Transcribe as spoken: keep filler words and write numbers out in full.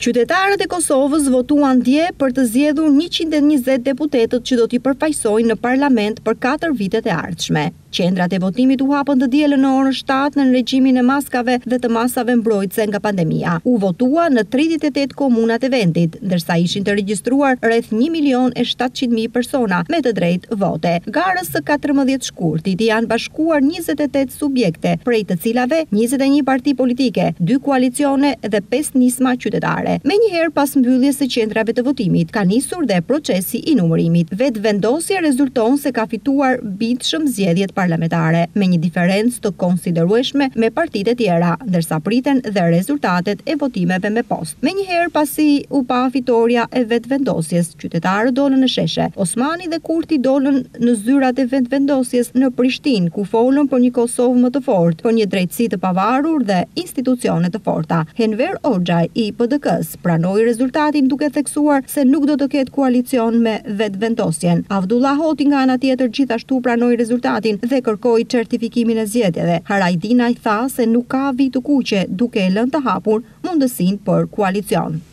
Qytetarët e Kosovës votuan dje për të zgjedhur njëqind e njëzet deputetët që do t'i përfaqësojnë në parlament për katër vitet e ardhshme. Qendrat e votimit u hapën të dielën në orën shtatë në regjimin e maskave dhe të masave mbrojtëse nga pandemia. U votua në tridhjetë e tetë komunat e vendit, ndërsa ishin të regjistruar rreth një milion e shtatëqind mijë persona me të drejtë vote. Garës së katërmbëdhjetë shkurtit janë bashkuar njëzet e tetë subjekte, prej të cilave njëzet e një parti politike, dy koalicione dhe pesë nisma qytetare. Menjëherë pas mbylljes së qendrave të votimit, ka nisur dhe procesi i numërimit. Vetvendosja rezulton se ka fituar bitshëm zgjedhjet parlamentare, me një diferencë të konsiderueshme me partitë e tjera, ndërsa priten dhe rezultatet e votimeve me post. Menjëherë pasi u pa fitoria e vetvendosjes, qytetarët dolën në sheshe. Osmani dhe Kurti dolën në zyrat e vetvendosjes në Prishtinë, ku folën për një Kosovë më të fortë, për një drejtësi të pavarur dhe institucione të forta. Enver Hoxha i P D K-s pranoi rezultatin duke theksuar se nuk do të ketë koalicion me vetvendosjen. Avdullah Hoti nga ana tjetër gjithashtu pranoi rezultatin dhe kërkoi certifikimin e zgjedhjeve. Harajdinaj tha se nuk ka vit të kuqe, duke e lënë të hapur mundësinë për koalicion.